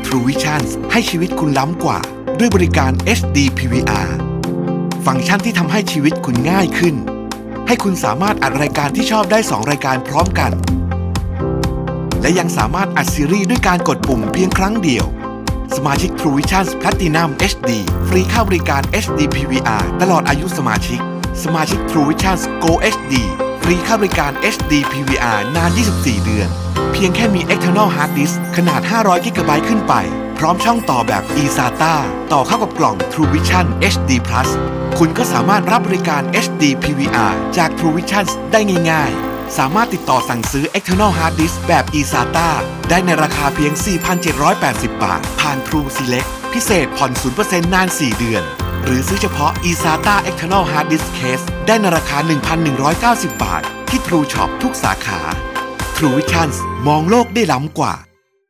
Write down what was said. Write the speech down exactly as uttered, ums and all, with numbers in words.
True Vision ให้ชีวิตคุณล้ำกว่าด้วยบริการ เอช ดี พี วี อาร์ ฟังก์ชันที่ทำให้ชีวิตคุณง่ายขึ้นให้คุณสามารถอัดรายการที่ชอบได้สองรายการพร้อมกันและยังสามารถอัดซีรีส์ด้วยการกดปุ่มเพียงครั้งเดียวสมาชิก True Vision Platinum เอช ดี ฟรีค่าบริการ เอช ดี พี วี อาร์ ตลอดอายุสมาชิกสมาชิก True Vision Go เอช ดี ฟรีค่าบริการ เอช ดี พี วี อาร์ นาน ยี่สิบสี่ เดือนเพียงแค่มี External Hard Disk ขนาด ห้าร้อย กิกะไบต์ ขึ้นไปพร้อมช่องต่อแบบ อี ซาต้า ต่อเข้ากับกล่อง True Vision เอช ดี Plus คุณก็สามารถรับบริการ เอช ดี พี วี อาร์ จาก True Vision ได้ง่ายๆสามารถติดต่อสั่งซื้อ External Hard Disk แบบ อี ซาต้า ได้ในราคาเพียง สี่พันเจ็ดร้อยแปดสิบ บาทผ่าน True Select พิเศษผ่อน ศูนย์เปอร์เซ็นต์ นาน สี่ เดือนหรือซื้อเฉพาะ อี ซาต้า External Hard Disk Case ได้ในราคา หนึ่งพันหนึ่งร้อยเก้าสิบ บาทที่ True Shop ทุกสาขา True Vision มองโลกได้ล้ำกว่า